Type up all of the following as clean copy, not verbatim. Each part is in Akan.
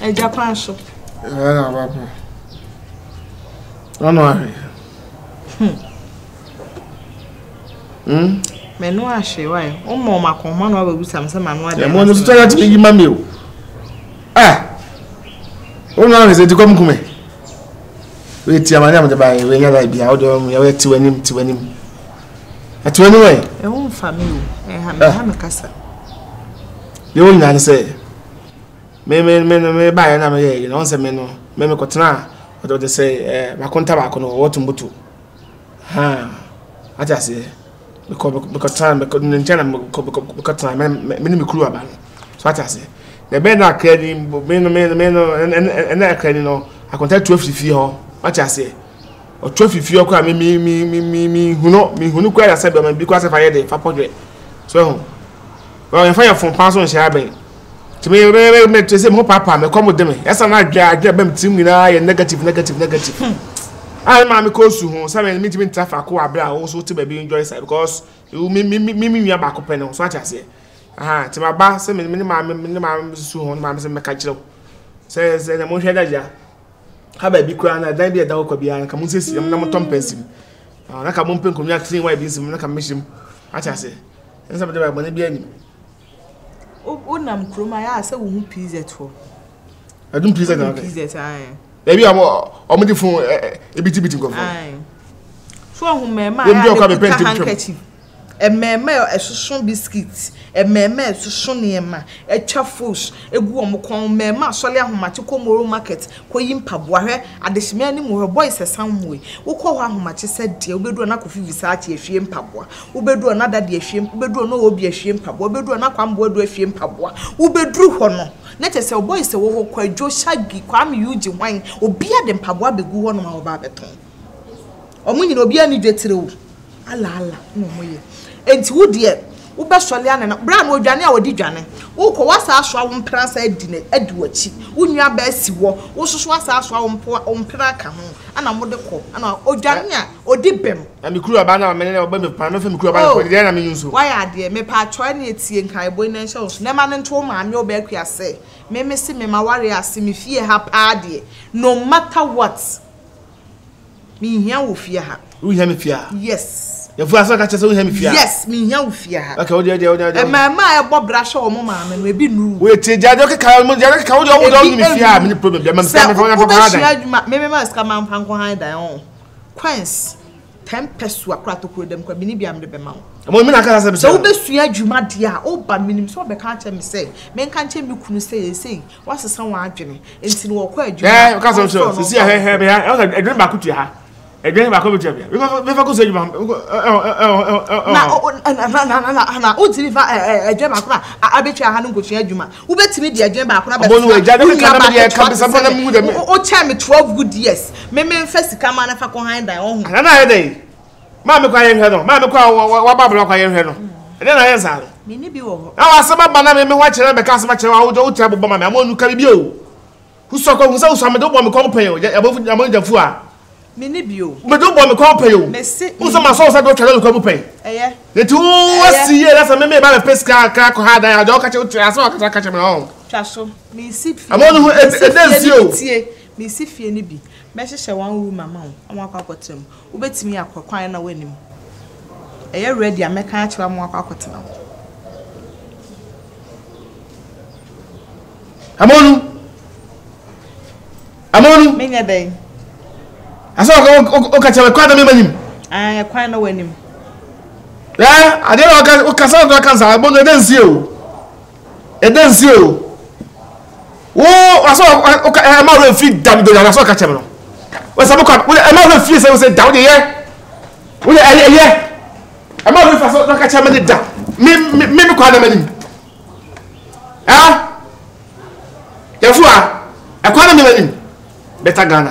Japan so. Papa. No. Me no ahwe why. O mo makoma no abusam se manu ade. Mo no so tell me give mami o. O no say ti kom kume. We ti amani am de bai we nya da bia o do ya we ti wanim. Ati wani we? E won family o. Ha me kasa. Ye won nya say me bai na me ye no say me no me kotena o do say makonta ba ko no wotumbutu. Aja say because time because because time me kuru aba so ata say the be na kredi me no and na kredi no akonta 12 fie ho ata say o 12 fie ko me hunu kwa say be man because fa ye dey fa podre so well if I from pass on share ben to me to say mo papa me come dem yesa na adwa bam tim nyina ye negative I mama kosu ho say me timi trafa ko abra also to be enjoy side because you me nua ba ko pene so acha say ti ma ba say me mama su ho mama say me ka kire say na mo hwe daja ha ba bi kura na dan bi da ko bia ka mo sesi na mo tompensim na ka mo mpen ko nua clean white bi sim na ka meshim acha say ensa be ba na bi ani o nam kroma ya say wo hu pizza to adum pizza na pizza ai Baby, I'm the phone a bit of aye. So who me ma handkerchief. A meme a son biscuits, a meme so shoniema, a chaffos, a guam con mema, solia humatico moro market, coim paboire, at the smelling more boys a some way. Who call how much said, dear, we do an aqua visati a shame pabwa, who bedu another dear shame, bedu no be a shame pabwa, bedu an aquam board with shame pabwa, who bedrew honor. Let us say boys a wo kwa jo shagi kwam yuji wine obi adem pabwa begu ho no ma oba beton omunyi no obi ani dwetire wo ala no moye enti wo de wo be sole ana bra na odwane a wodi dwane wo ko wasa aso wo mpra sa adine aduachi wo nua ba asi wo wo soso wasa aso wo mpra ka ho ana mo de ko ana odwane a odi bem na mi kuru aba na me ne oba me pa no fa mi kuru aba ko de na me nyunso why ade me pa atwa na etie nkai boy na nhyɛ so na ma ne nto ma ame oba akua se me si me ma ware ase me fie ha pa ade no matter what me hia wo fie ha wo hia me fie ha yes ya fu asa ka chese wo hia me fie ha yes me hia wo fie ha okay o de e ma e bo bra hye wo mo ma me no e bi nuru we tie jade o ka mo jade ka wo de me fie ha me problem bia me fa me fa me ma ska ma mpan ko han dan on queens 10 peso akra to kuro dem kwa bini bia me de be ma mo me na ka sa be so be sua adwuma dia o ba minim so be ka che me say me nka che me kunu say wasesa wa adwene enti no wo kwa adwuma ka so si he be ha adwene ba kutu ha adwene ba ko be tia me fa ko so adwuma na o tiri fa adwene ba ko na abetwa ha no nkosua adwuma wo betimi di adwene ba ko na be mo no we jade ka na be ka be sa na mu de me o che me 12 good years me fa sika ma na fa ko han dan o hu na he dey Mama kwa yen no mama kwa wa bablo kwa yen no e na yen sa me ni bi wo ho na wa sema ba na me wa kire be ka sema kire wa wo tia bobo mama amonu ka bi o hu so ko hu sa usame do bo me ko pen o ya bo jafu a me ni bi o me do bo me ko pen o me se hu so ma so sa do twale ko pen eye le tu wasi ye la sa me ba me peska ka ko ha dan ya do ka che utia so ka che me no twa so me si fi amonu hu e dansi o me si fie ni bi me hye one room mama o amwa kwakotem wo betimi akokwan na wanim eye ready ameka achewa amwa kwakotem amonu menya dai aso o ka chewa kwa da me manim kwan na wanim ade o ka sa do kan sa amonu dansi o wo aso o ka ma re fi dam do aso ka chewa no we sabu kwa e ma re fi se down de ye we ye e ma re fi aso do ka chewa me da me kwa da manim ya fu e kwa da me manim beta Ghana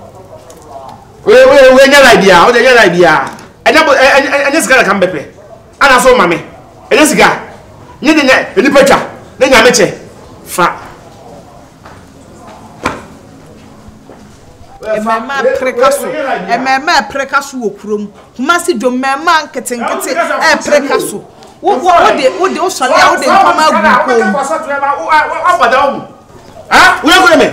we nya idea o de nya idea enya sika ka mbepe ana so mame enya sika nye de ni petwa na nya meche fa emema prekaso okurom kumasi dwo mema nketenkete prekaso wo de o sole a wo de ntoma agu ko we go me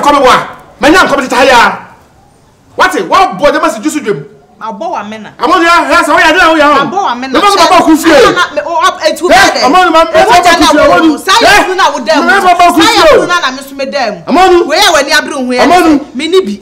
come wa. Manya come to haya. What boy the message you dream. Abo wa mena. Amon ya so ya dey ya. Abo wa mena. Me ba ku fie. Etu ka dey. Amon ma be ba ku fie. Amon. Sai na wo dem. Me ba ku fie. Sai na me so me dem. Amon. We ya wani abru hu ya. Amon. Me ni bi.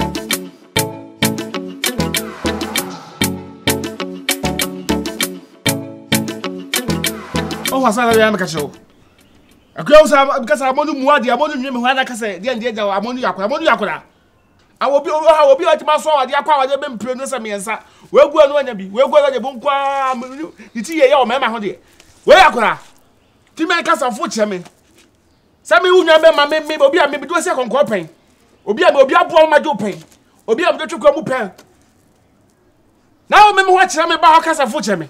Oh wasala ya me ka cho. Akwa usa because amonu muadi amonu nwe me ho ana kase de nde ja amonu yakora. Awobi ati maso ade akwa wade be mpire no se miensa. We gu anu anya bi. We gu anu bo nkwa iti ye o mema ho de. We yakora. Ti me kasa fo che me. Sa me unwa be ma me obi a me bi do se konkɔ pen. Obi abo ma jo pen. Obi a me do twekwa mu pen. Na o me ho kire me ba ho kasa fo che me.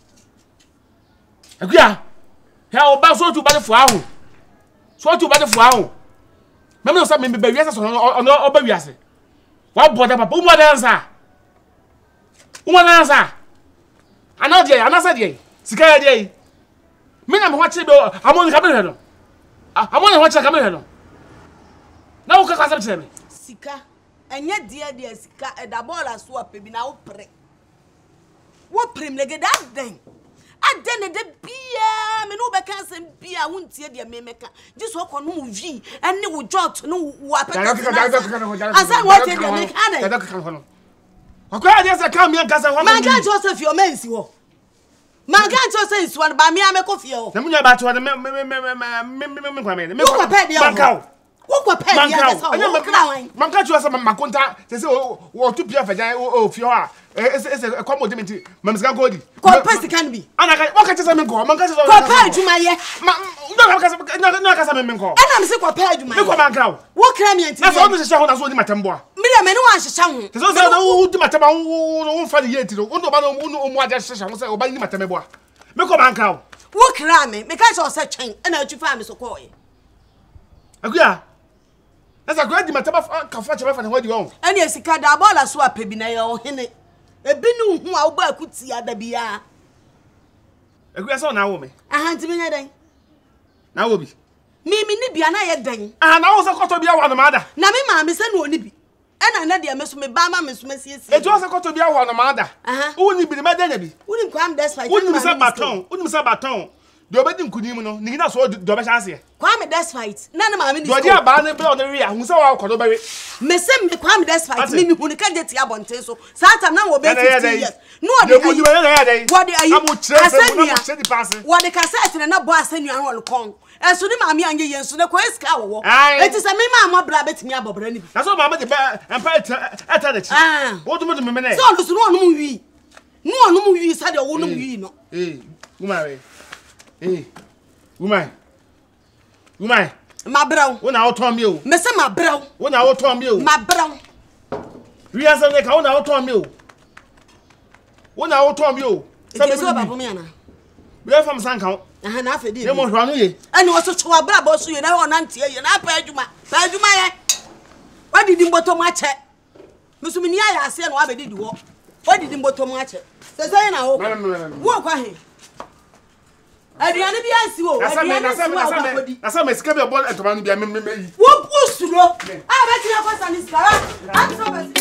Akua ya oba so tu ba de fo aho. So tu ba de fo aho. Me no sa me be wiase so no oba wiase. Wa boda papa umo dansa. Ana die, ana sa die. Sika die. Me na me ho chebe amon ka be he no. Amon ho chebe ka be he no. Na wo ka ka se me. Sika. Enye die sika e da bola so apebi na wo pre. Wo prem lege that den. Adene de bia me no be kan sem bia wontie de me meka jiso ko no wi ene wo jot no wo apeta asan wo tie de me kan da kan hono akwa de se kan me kan se ho man kan Joseph yo mensi wo man kan Joseph nsi wo ba me ameko fie wo na munya ba to de me kwa me ko pa bia wo ko pa bia de so man kan Joseph makonta se se wo tu bia fajan o fie ho a ese komo de menti mamsika godi ko pesi kan bi ana ka o ka tese me ko man ka tese ko pa adwuma ye no ka sa me ko ana me se ko pa adwuma me ko man ka wo kra me anti na so no se ho na so ni matembo a me de me no wan hyehyɛ ho so se na wo di matemba wo fa de yeti no wo ba no mu aja hyehyɛ ho se o ba ni matembo a me ko man ka wo kra me ka se o se twen ana atu fa me so ko ye akua esa ko di matemba ka fa chebe fa ne ho di won ani esika da bola so apebi na ye o hene ebi nu hu a wo ba akuti ada bia akua so na wo me ahanti me nya den na wo bi mi ni bia na ye den na wo se koto bia wo no ma da na me ma me se no oni bi ena na de me so me ba ma me so masiesie etu wo se koto bia wo no ma da wo ni bi ni ma da nya bi wo ni kwam despite wo ni se baton do obedi nkunim no ni na so do be chance kwam despite na na ma me ni do dia ba na be on wi a hu se wa kodo be me se me kwam despite me hu ni ka je ti abonten so satam na wo be 50 years no de bu ni na ya dai what are you asenia what the cassette na bo asenia ho kon eso ni maame anye yenso na ko eska wo enti se me ma mo bra betimi abobra ni bi na so maame de empa eta de chi wo dum me ne so lu no no wi sa de wo no wi no woman ma braw wo na wo ton mi o me se ma braw wo na wo ton mi o ma braw wi asa ne ka wo na wo ton mi o wo na wo ton mi o se me so babo me ana we fam san kan na afedi e mo hwa no ye ani wo so chwa bra bo so ye na wo na ntie ye na pa adwuma ye wadidi mboto mu ache musumi ni aya ase na wa bedidi wo wadidi mboto mu ache se se na wo wo kwa he Adriana bi ansi wo Adriana si wo akodi na sa me sika be bo entoma no bia me yi wo pusuro be ti na ko sani skara am so be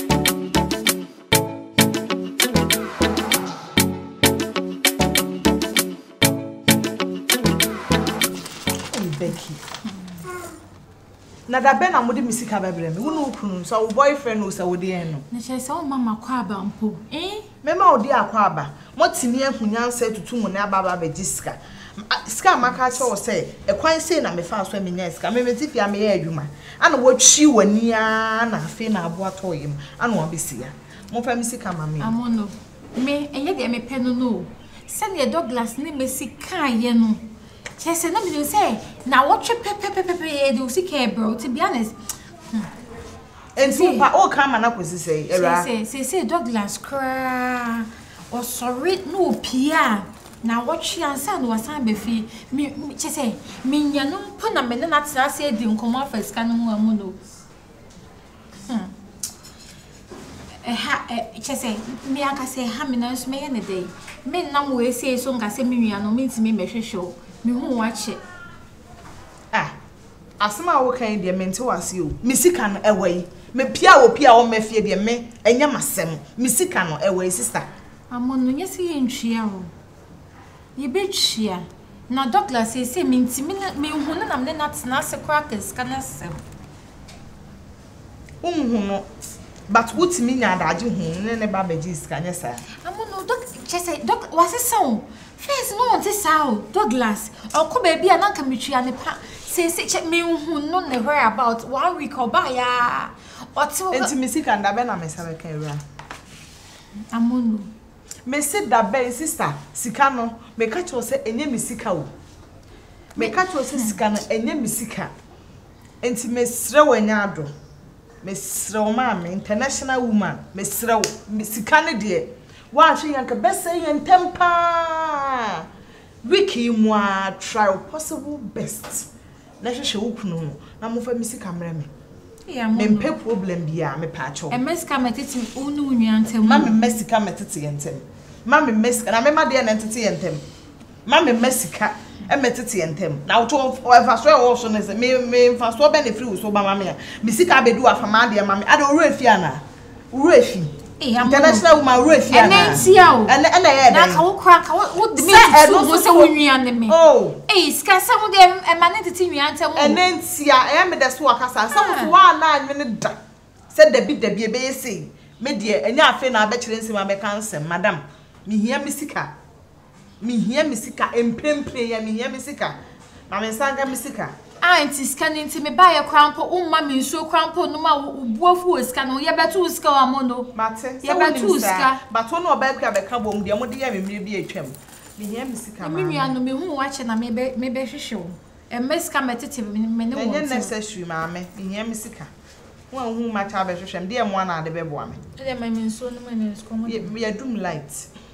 Becky na da be na mudi misika bebre me wonu kunu so wo boyfriend no so wo de en no na che se o mama kwa aba mpo me ma odi akwa aba mo tini ehunyansa tutu mu na ababa be jiska ska maka che wo se ekwan sei na me fa so me nya ska me metifia me ya adwuma ana wo twi wani a na afi na abo atoyim ana wo besia mo fa misika mama amono me enye de me penu no se ne Douglas ne mesika ye no che se na me say na wo twe pepepepe de usika bro to be honest enti pa o kama na kwesi sei era say Douglas kra o sorry no pia na watch ansa no wasan be fi me che say me nyano mpo na me na tena se di nkomo afaska no ho amu no che say me aka say ha me na so me ye ne dey me na mo we say so nga say me nua no me ntimi me hwehwe me hu wache asema wo kan de mente wase o misika no ewai me pia wo pia wo mafie de me enya masem misika no ewai sister amono nyesi ye ntwia ho ye betwia na Douglas ese mentimi me hu na me na tena se crackers kana sem no but what me nya adaje hu ne ba beji iska nya sa amono doc wase so face no want say Douglas okọ ba bia na nka metwia ne pa se me hu no ne where about 1 week oba ya otu enti misika ndabe na me sabe kan ewura amono me sit da be sister sika no me ka cho se enye misika o me ka cho se sika no enye misika enti me sre wanya ado me sre o maame international woman me sre o misika ne de wa hwe yanka bese yentempa wiki mu a try possible best na hwehwe wo kunu na mo fa misika mre me me mpe problem bia me pa cho e mesika metiti unu nyantem ma me mesika metiti yentem ma me mesika na me ma de na ntiti yentem ma me mesika e metiti yentem na wo to fa so e wo so ne se me fa so be ne free wo so ba ma me misika bedu afa ma de ma me ade wo refi ana wo refi international woman refi ana enentia o ene ye na ka wo kra ka wo de me so se wo nwia ne me ska se wo de e ma ne titi nyantem enentia e me de so akasa se wo wa na anwe ne da se da bi e be yesi me de enya afi na abekire nsema be cancer madam mi hia misika emprempre ya mi hia misika na me sanga misika anti scanning ti me ba ye krampo umma mi nsuo krampo no ma ubuofu o scan no ye betu ska wa mono mate ye betu ska but one oba kwa be ka bom de mo de ya memre bi atwam mi hia misika ma mi nua no me hu wa che na me be hwehwe wo e meska metete me ne wo enye necessary maame mi hia misika wo hu ma cha be hwehwem de mo na ade be boa me de ma mi nsuo no ma ne sko mo ye dum light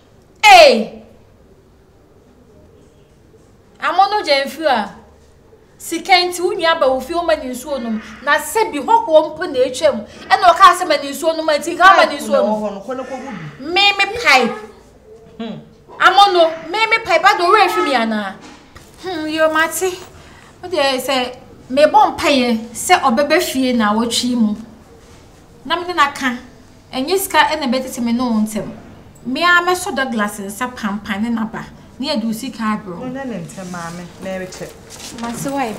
amono jenfu a sikenti unya ba ofi o mani nsuo no na se bi hokwo mpo na etwam e na o ka se mani nsuo no ma ti ka mani nsuo no me pipe amono me pipe ado we fi mi ana yo mati o de se me bon paye se obebe fie na wotwi mu na me na ka enye ska e na betete me no ntem me a me so Douglas nsa pampan na ba ni edusi ka bro na ntem maame na eche Maswai.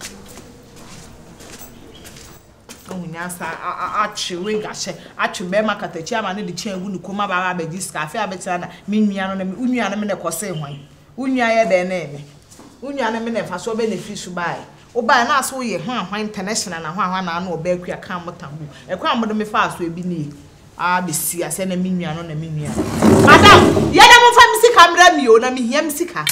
Onyasa achiwe gashe achube makatachi ama ne de chen gu nukoma ba ba jiska afi abetira na menua no na unua no me ne kose hwan unua ye de na ene unua no me ne fa so be ne fish bai o bai na so ye hwan international na hwan na na oba akua kan motambu ekwa modo me fa so ebi ni besi ase na menua no na menua madam ye na mo fa misika mra mi o na me hia misika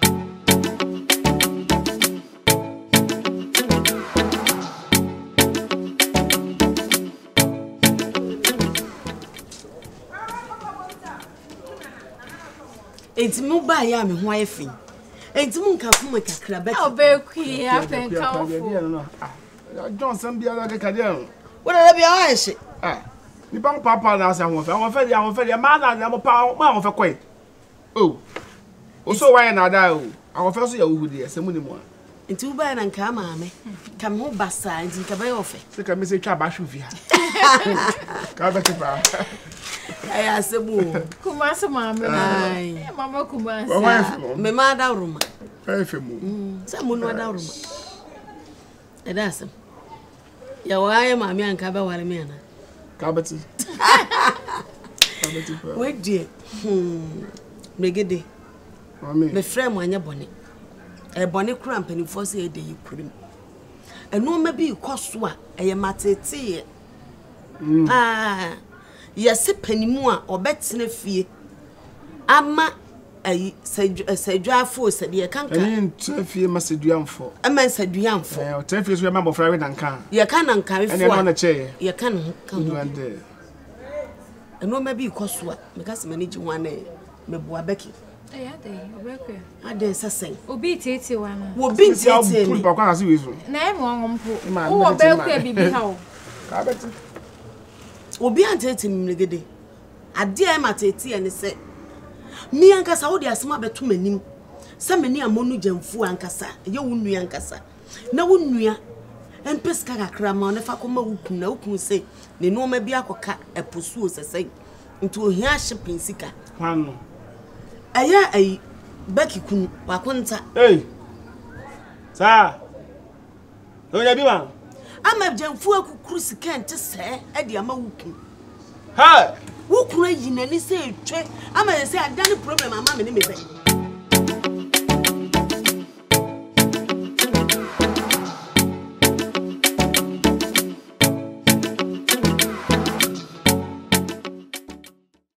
enti mu ba ya me ho ayefi enti mu nka fu me kakra be obekui apenka ofo Johnson bia la kekade wo na bia wa hye ni bang papa na asa ho fe ma na mo pa ma ho fe koi o so why na da o ho fe so ya wuhu de se mu ni mo enti u ba na nka maame kam ho basa enti ka ba yo fe se ka me se twa ba hwu via ka ba te pa ay asebu kumasi mama ay mama kumasi me ma da ruma ay femu se mu no da ruma e da asem ya waye mama anka ba ware me ana ka ba ti we die megede mama me frame anya bone e bone kura mpanifo se e de yikurim eno ma bi koso a eye matete yesi panimu a obetene fie ama ayi sedwafo sede kanka eni fie maseduamfo ama seduamfo o tefie so ma bofra we nanka ye kan nanka we fo eni no na che ye kan kan duande eno ma bi koso a me ka se manage wane me boa beki ade obekwe ade sesen obi tete wa na wo bi tete ni pa kwa na se wezu na e mo ngompo wo obekwe bibi ha o ka beti obi antete mlegede ade e matete ene se mi ankasa wo de asema beto manim se meni amonu jamfu ankasa ye wo nua ankasa na wo nua Empeska kakra ma ne fa koma wukun na wukun se ne no ma bi akoka eposu osese nti ohia shipping sika Hwanu aya ai baki kun wakonta sa onya bi ma ama jamfu akukuru sika ente se e de ama wukun ha wukun ayi nani se etwe ama se adane problem ama me ne me se